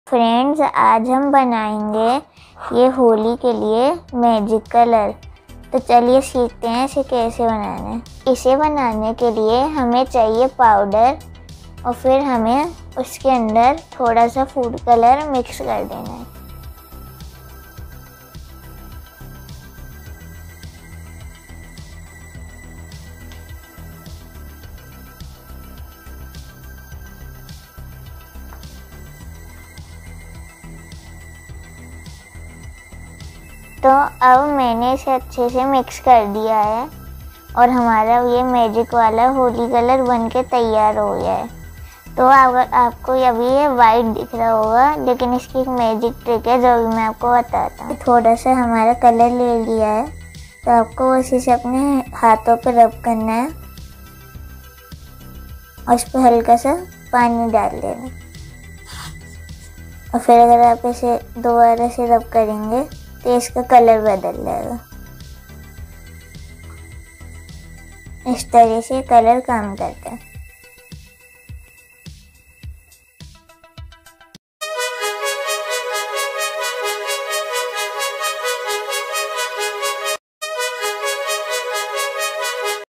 Friends, आज हम बनाएंगे ये होली के लिए मैजिक कलर। तो चलिए सीखते हैं इसे कैसे बनाना है। इसे बनाने के लिए हमें चाहिए पाउडर और फिर हमें उसके अंदर थोड़ा सा फूड कलर मिक्स कर देना है। तो अब मैंने इसे अच्छे से मिक्स कर दिया है और हमारा ये मैजिक वाला होली कलर बनके तैयार हो गया है। तो अगर आपको अभी ये वाइट दिख रहा होगा, लेकिन इसकी एक मैजिक ट्रिक है जो भी मैं आपको बताता हूँ। थोड़ा सा हमारा कलर ले लिया है तो आपको उसी से अपने हाथों पे रब करना है और उस पर हल्का सा पानी डाल देना। और फिर अगर आप इसे दोबारा से रब करेंगे तो इसका कलर बदल जाएगा। इस तरह से कलर काम करता है।